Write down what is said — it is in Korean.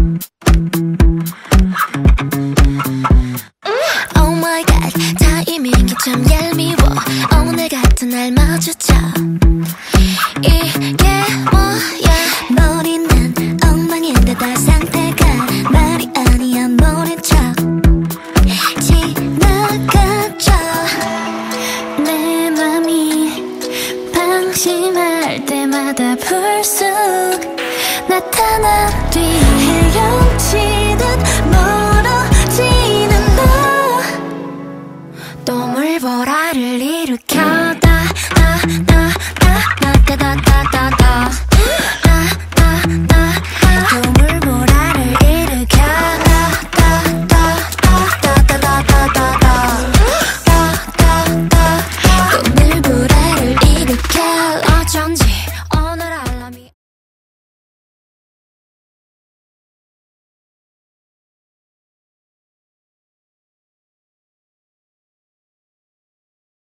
오마이걸 타이밍이 참 얄미워. 오늘 같은 날 마주쳐. 이게 뭐야. 머리는 엉망인데다 상태가 말이 아니야. 모른 척 지나가죠. 내 맘이 방심할 때마다 불쑥 나타난 뒤 헤엄치듯 멀어지는 너. 또 물 보라를